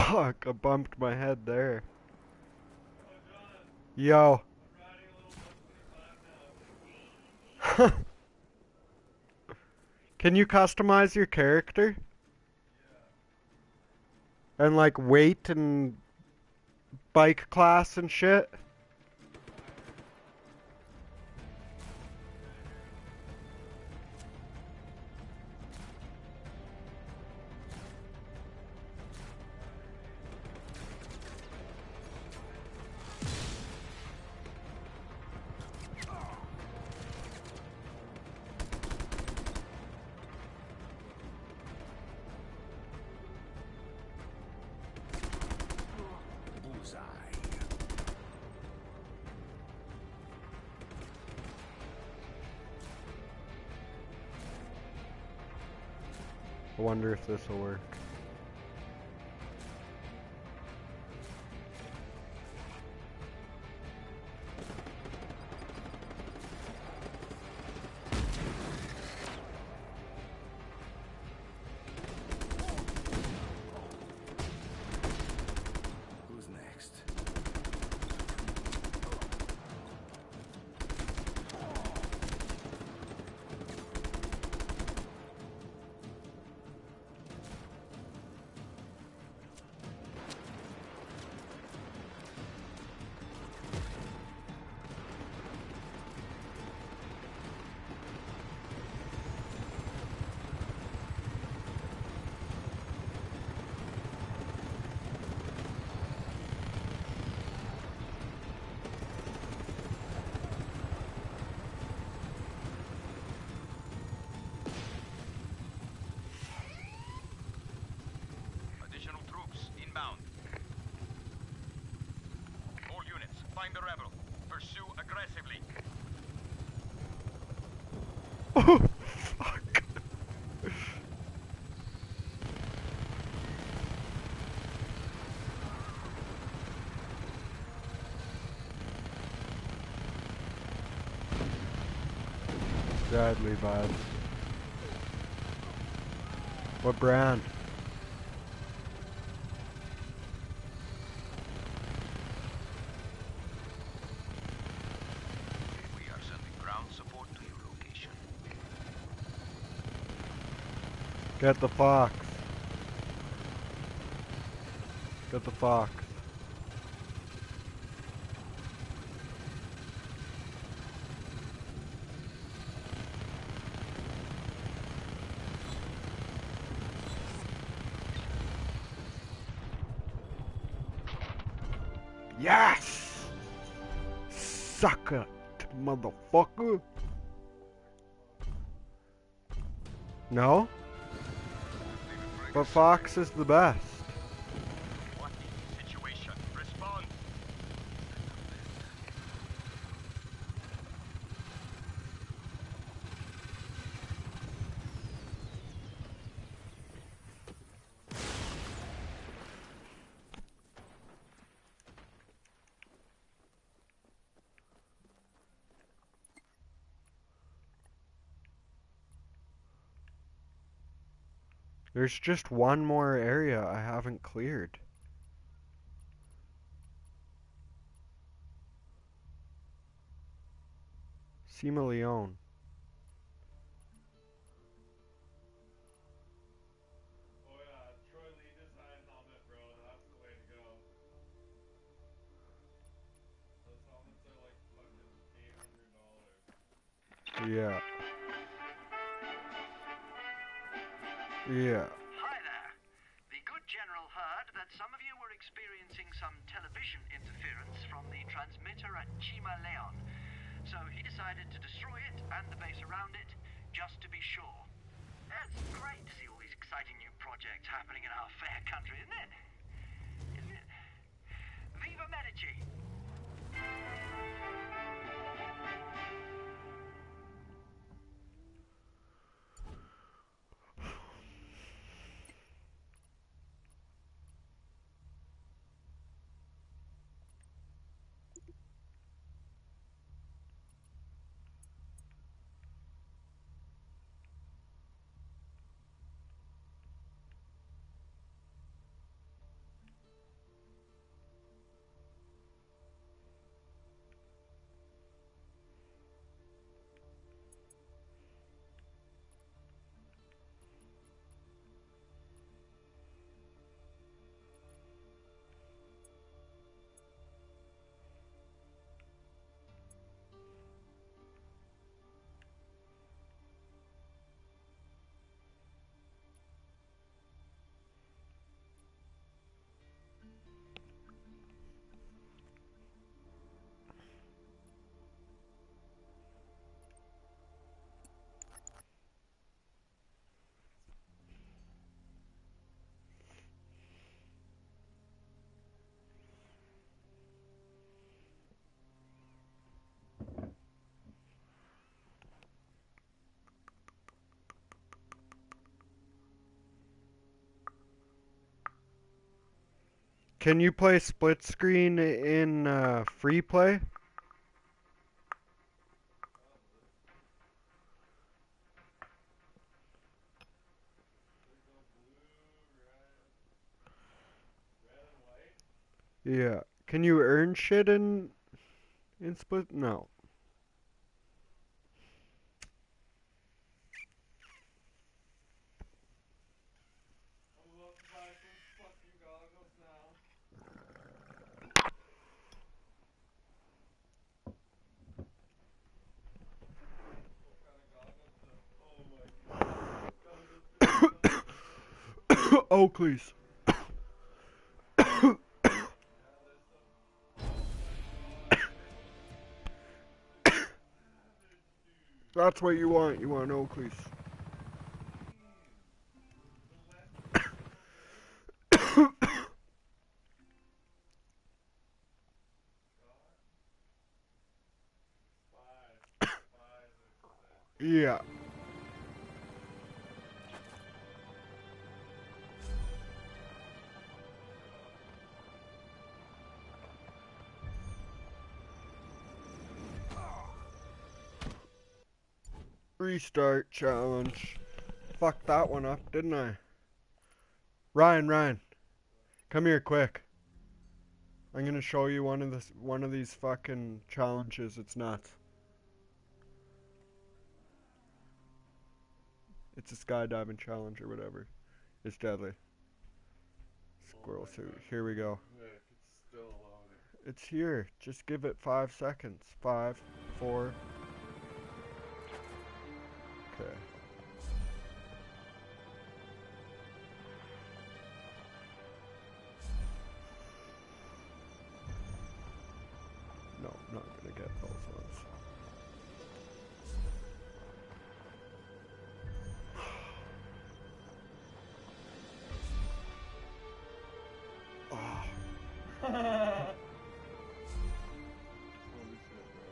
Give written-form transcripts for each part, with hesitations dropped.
Fuck, I bumped my head there. Yo. Can you customize your character? And like weight and bike class and shit? I wonder if this will work. Who's next? Additional troops inbound. All units, find the rebel. Pursue aggressively. Oh, fuck. Deadly bad. What brand? We are sending ground support to your location. Get the fox. Get the fox. Yes! Suck it, motherfucker. No? But Fox is the best. What is the situation? Respond. There's just one more area I haven't cleared. Sima Leone. Oh yeah, Troy Lee design helmet, bro. That's the way to go. Those helmets are like fucking $800. Yeah. Yeah. Hi there. The good general heard that some of you were experiencing some television interference from the transmitter at Chima Leon. So he decided to destroy it and the base around it, just to be sure. It's great to see all these exciting new projects happening in our fair country, isn't it? Isn't it? Viva Medici! Can you play split screen in free play? Yeah. Can you earn shit in split? No. I'm about to buy some fucking goggles now. What kind of goggles though? Oh my god. Goggles are so Oakley's. yeah, there's some. Oh my god. Savage, dude. That's what you want. You want Oakley's. The lefty silver. God. Five. Five or six. Yeah. Restart challenge. Fucked that one up, didn't I? Ryan, come here quick. I'm gonna show you one of these fucking challenges. It's nuts. It's a skydiving challenge or whatever. It's deadly. Squirrel suit. Here we go. Nick, it's still loading. It's here. Just give it 5 seconds. 5, 4. Okay. No, not gonna get those ones. Oh. Holy shit, bro.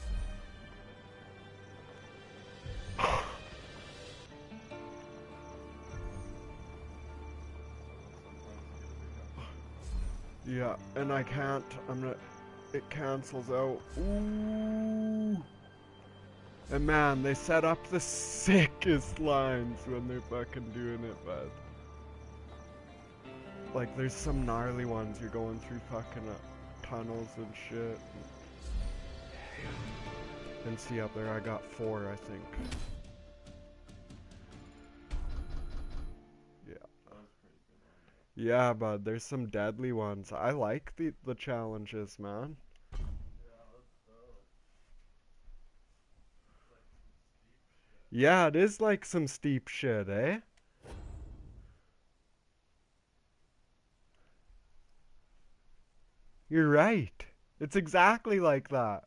Yeah, and I can't. It cancels out. Ooh. And man, they set up the sickest lines when they're fucking doing it, bud. Like, there's some gnarly ones. You're going through fucking tunnels and shit. And see up there, I got 4, I think. Yeah. That was pretty good one. Yeah, bud, there's some deadly ones. I like the challenges, man. Yeah, let's go. It's like some steep shit. Yeah, it is like some steep shit, eh? You're right. It's exactly like that.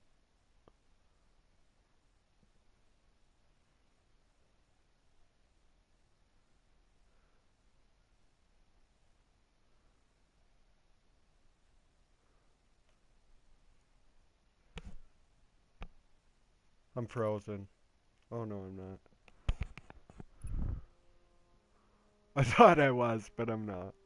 I'm frozen. Oh no, I'm not. I thought I was, but I'm not.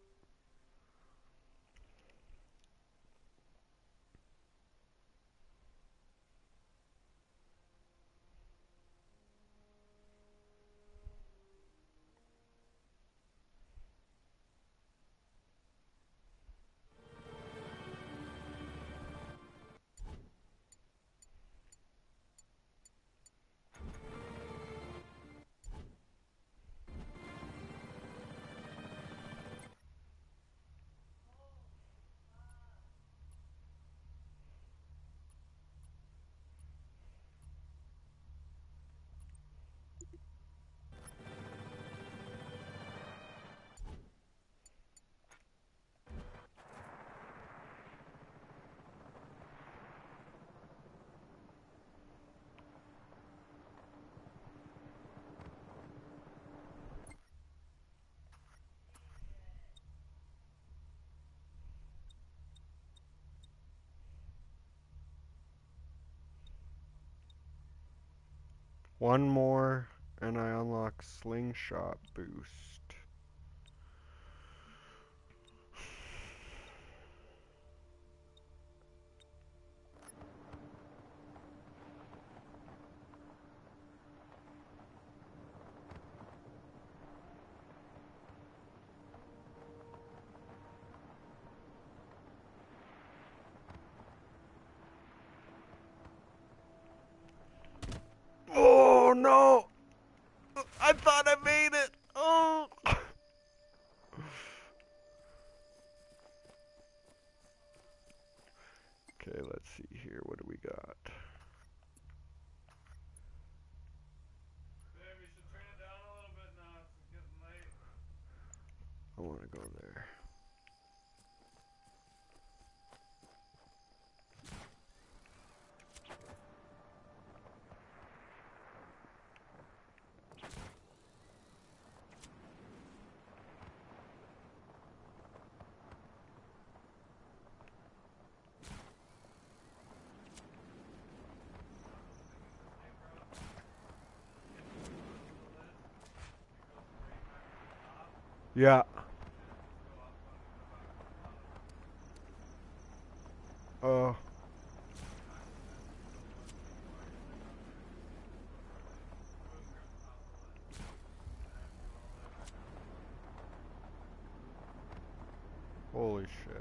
One more, and I unlock Slingshot Boost. Okay, let's see here. What do we got? Babe, you should turn it down a little bit now. It's getting late. I want to go there. Yeah. Oh. Holy shit.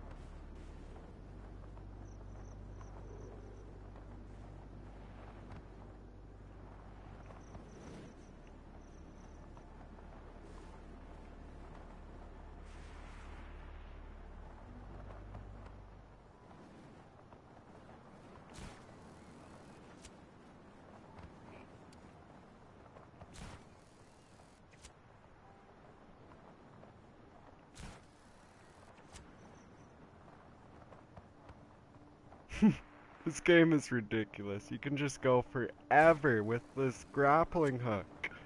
This game is ridiculous. You can just go forever with this grappling hook.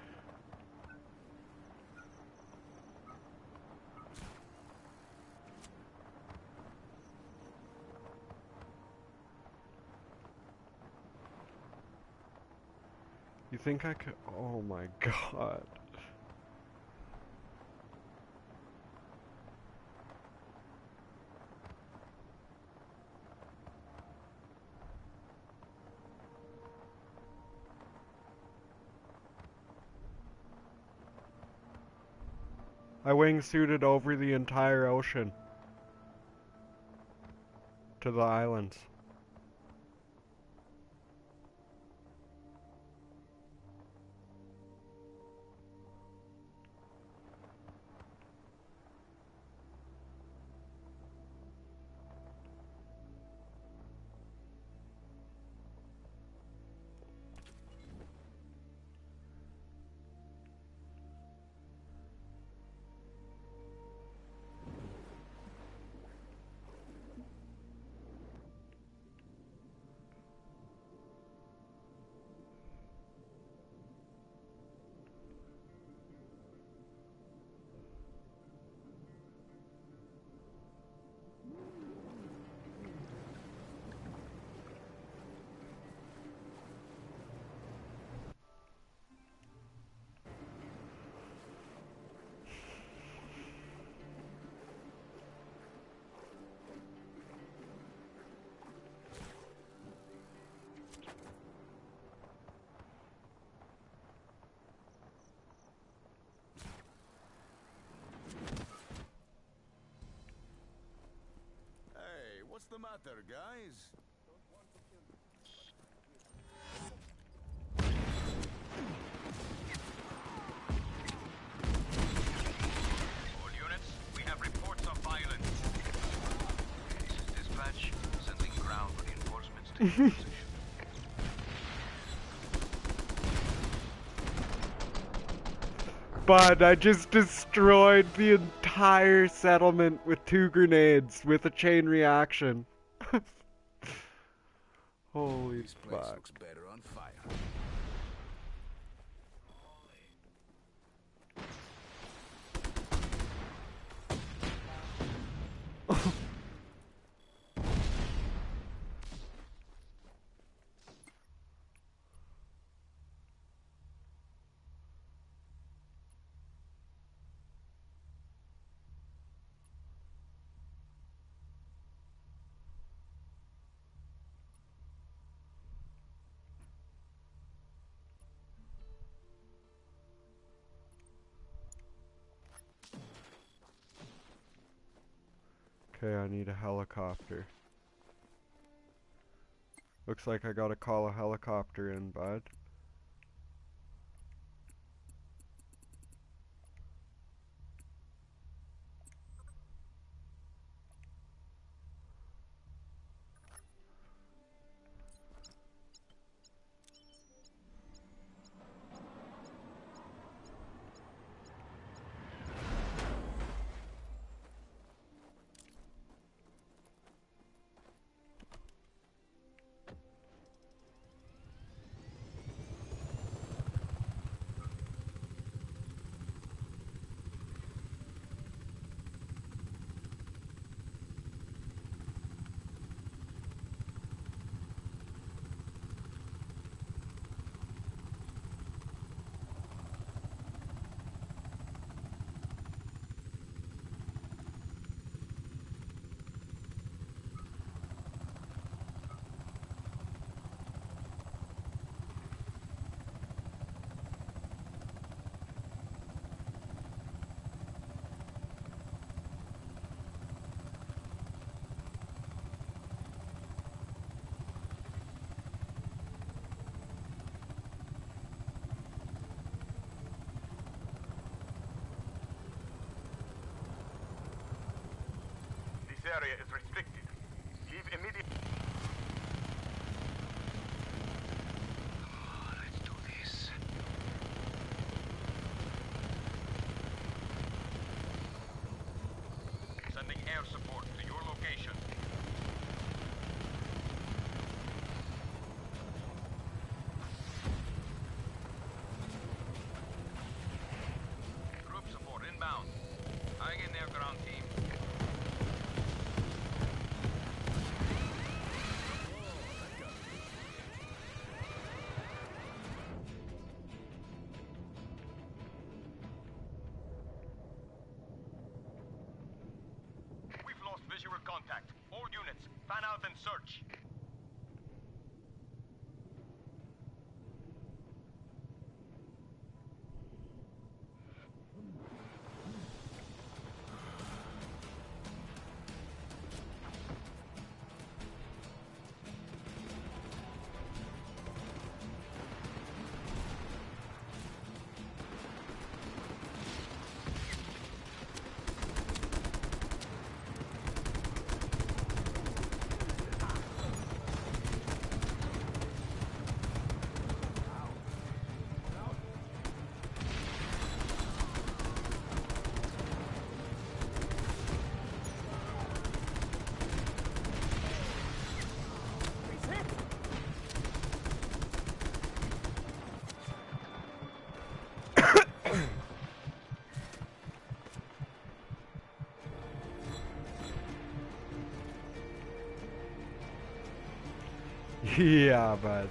You think I could? Oh my god. I wingsuited over the entire ocean to the islands. Hey, what's the matter, guys? All units, we have reports of violence. This is dispatch. Sending ground reinforcements to your position. But I just destroyed the entire settlement with 2 grenades with a chain reaction. Holy This place fuck. looks better on fire. Okay, I need a helicopter. Looks like I gotta call a helicopter in, bud. area is restricted. Leave immediately. Let's do this. Sending air support to your location. Group support inbound. Hang in there, ground team. We've lost visual contact. All units, fan out and search. Yeah, bud.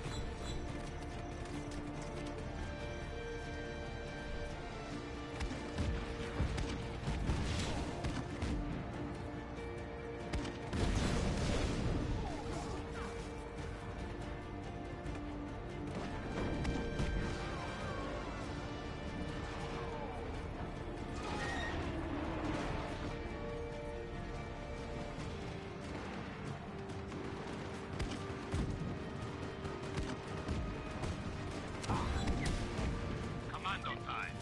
Commando time.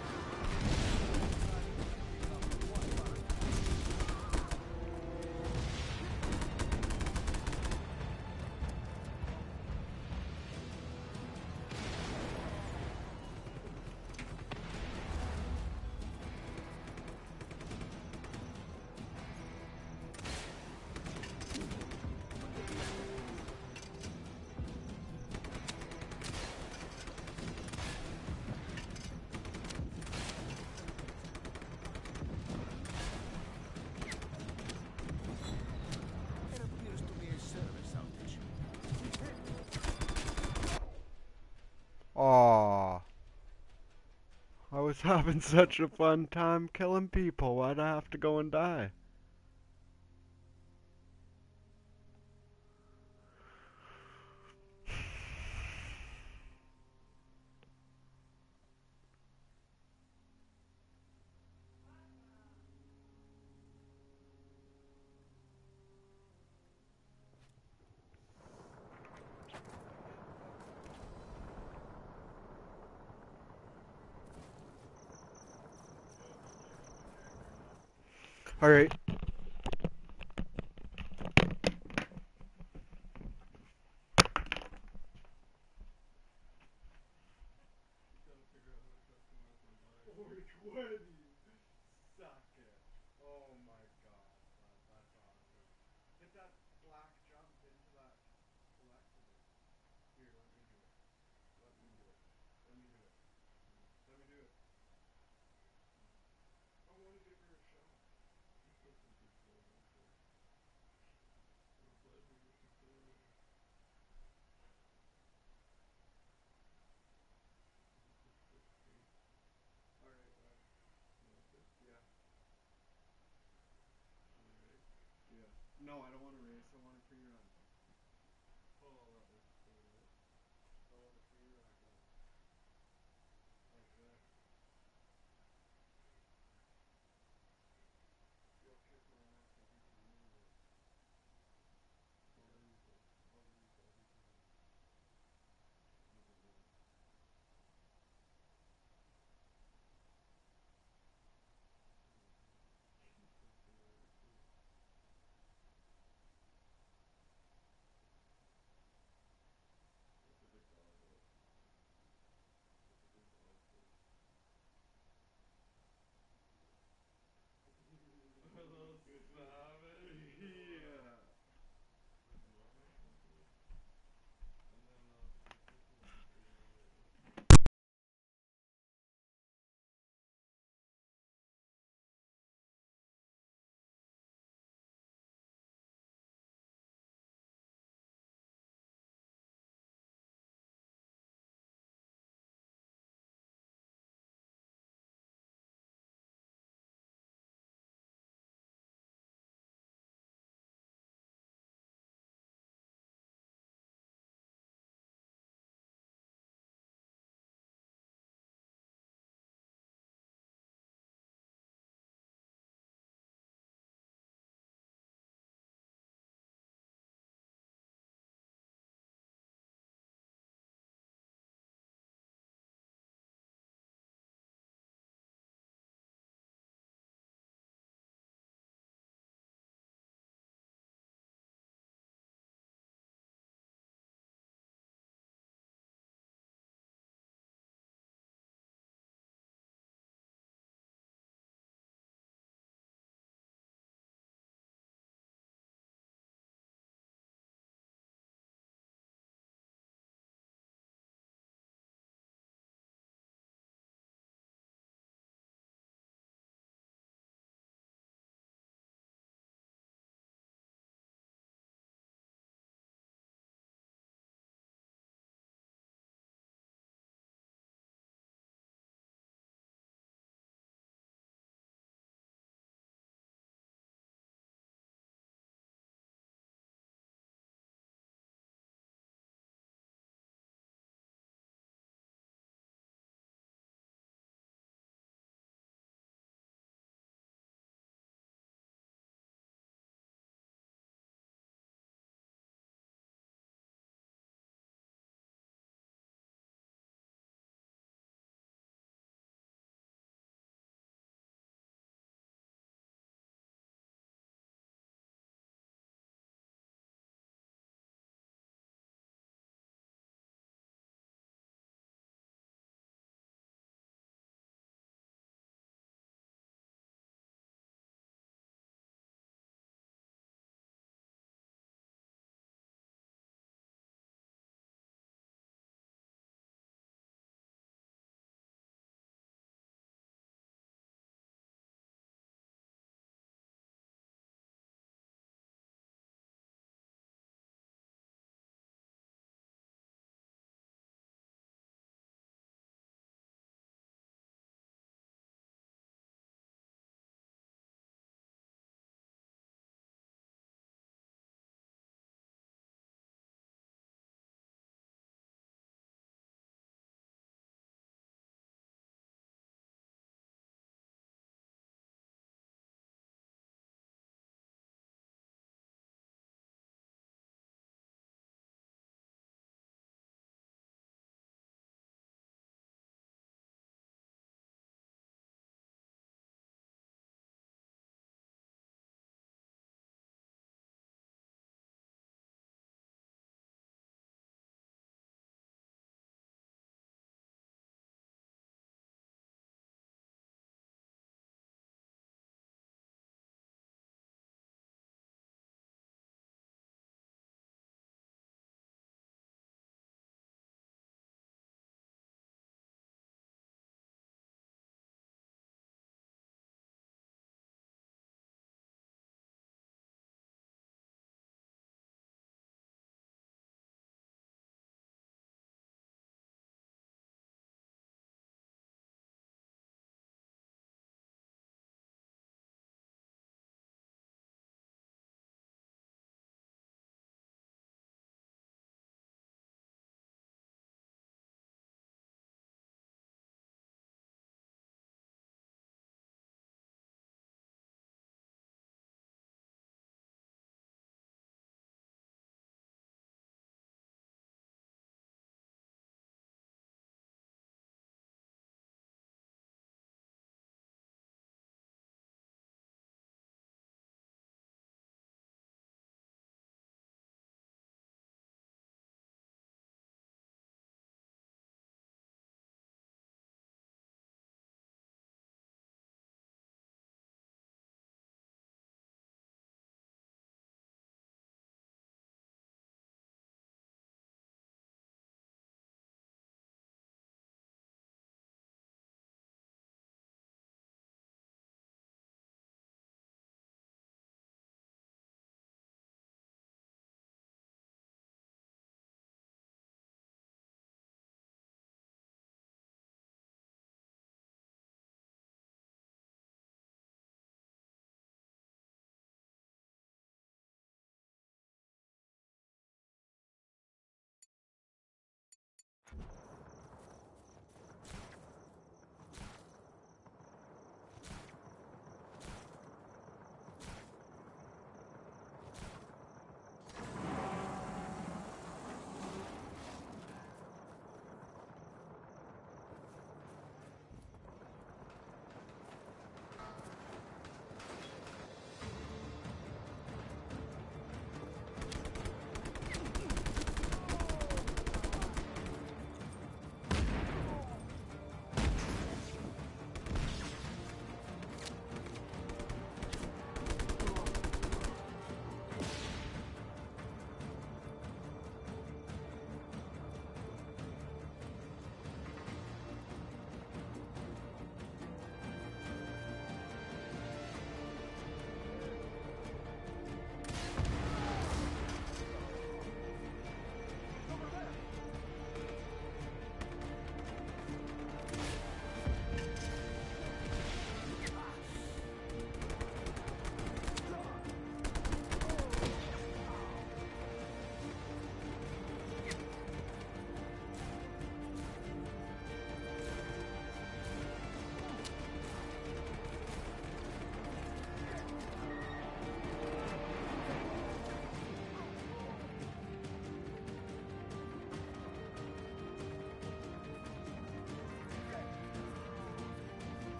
It appears to be a service outage. Aw. I was having such a fun time killing people. Why'd I have to go and die? Alright. Which one of you? Suck it. Oh my god, that's awesome. Hit that black jump into that collectible. Here, let me do it. Let me do it. Let me do it. Let me do it. I want to give her a shot. Alright, bud. Yeah. Yeah. No, I don't want to race. I want a free run. Oh, that was so good. I want a free run, bud. Like this. You'll kick my ass every time we race. I'll lose it. I'll lose every time. I don't know.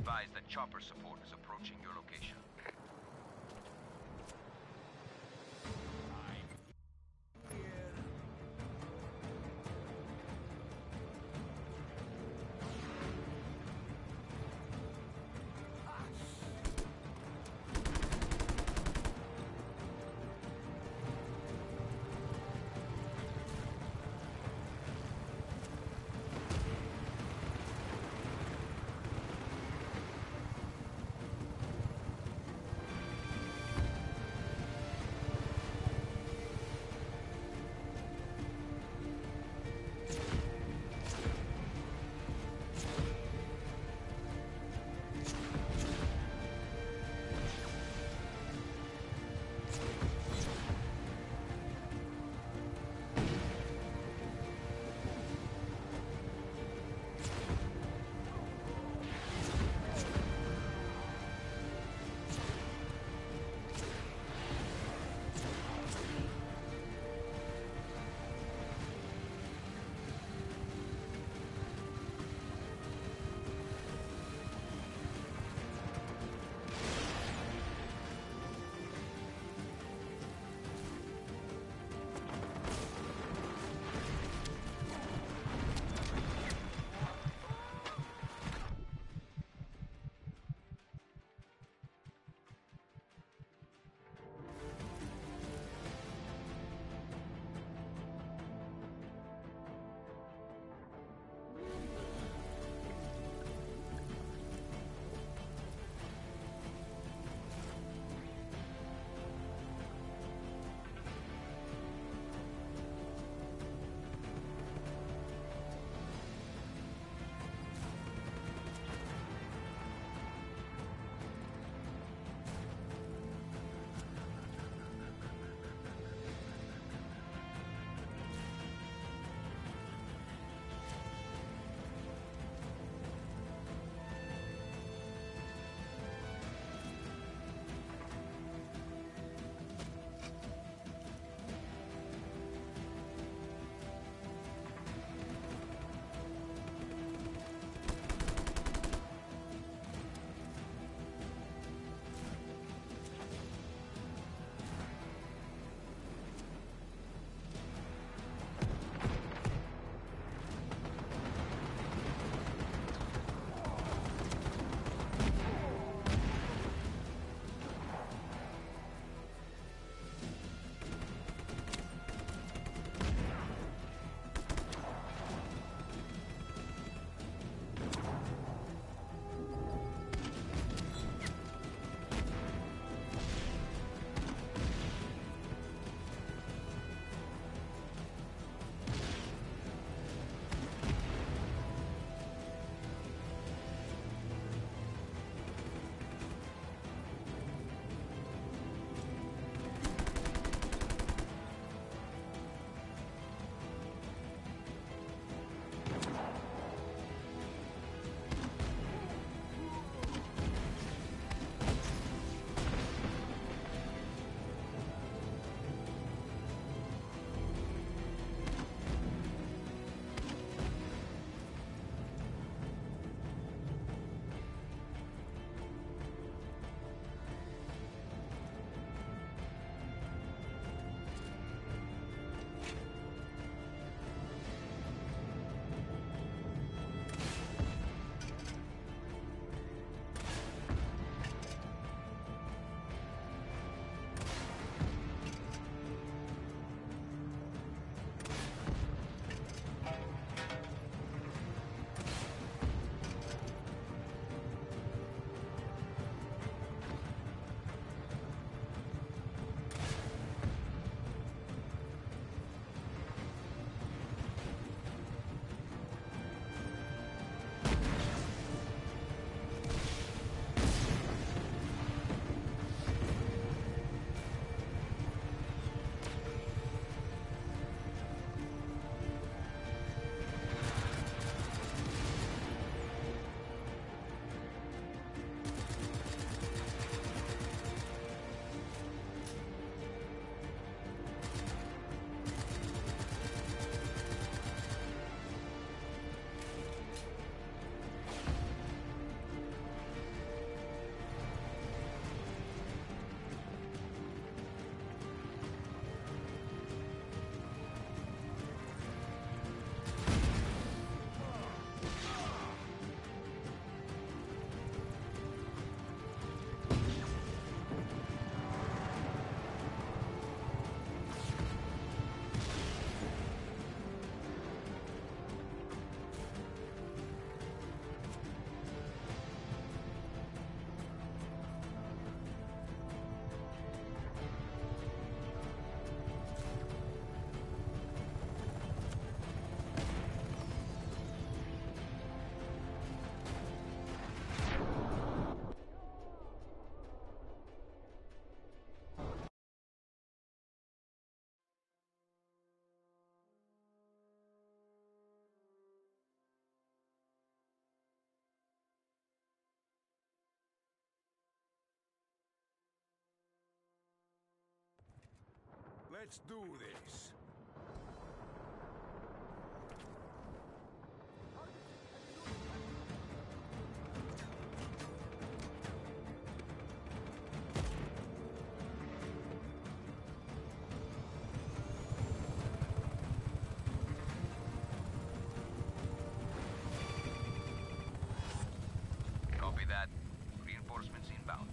advised that chopper support is approaching your location. Let's do this. Copy that. Reinforcements inbound.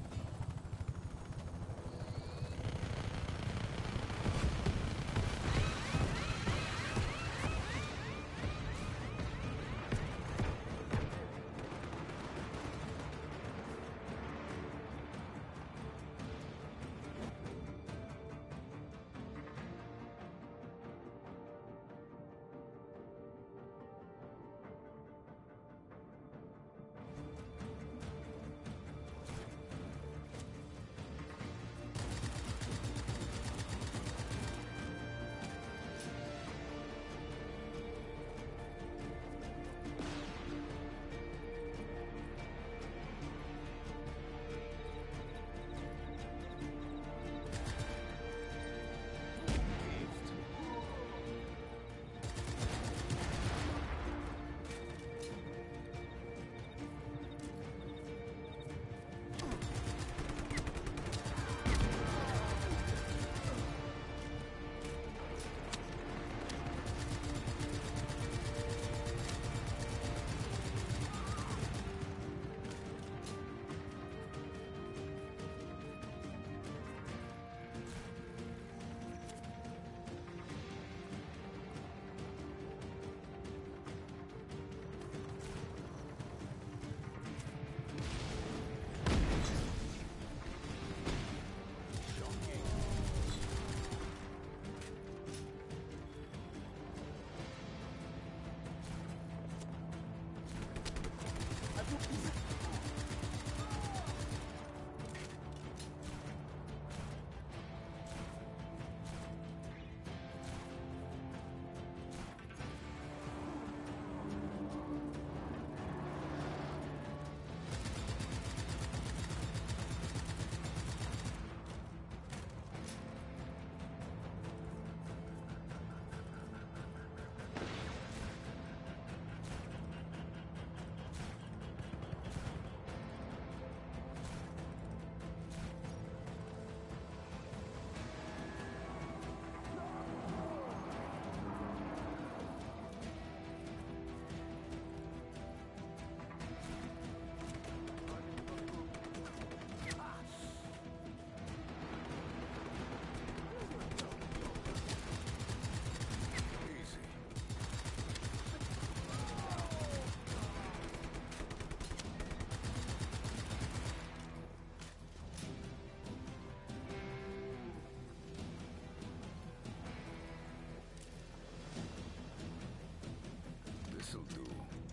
This'll do.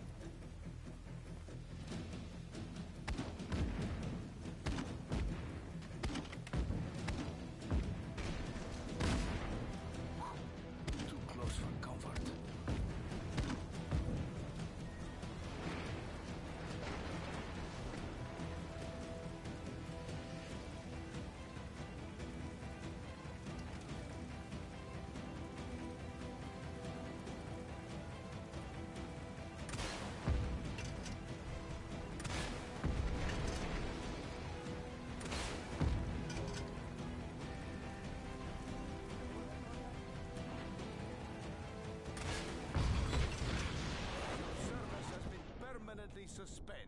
Too close for comfort. Service has been permanently suspended.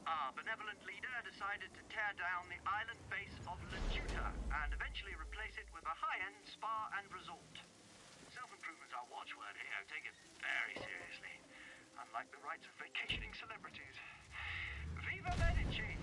Our benevolent leader decided to tear down the island base of Lajuta and eventually replace it with a high-end spa and resort. Self-improvement's our watchword here. Take it very seriously. Unlike the rights of vacationing celebrities. Viva Medici!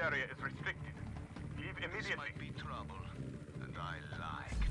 area is restricted. Leave This immediately. might be trouble, and I like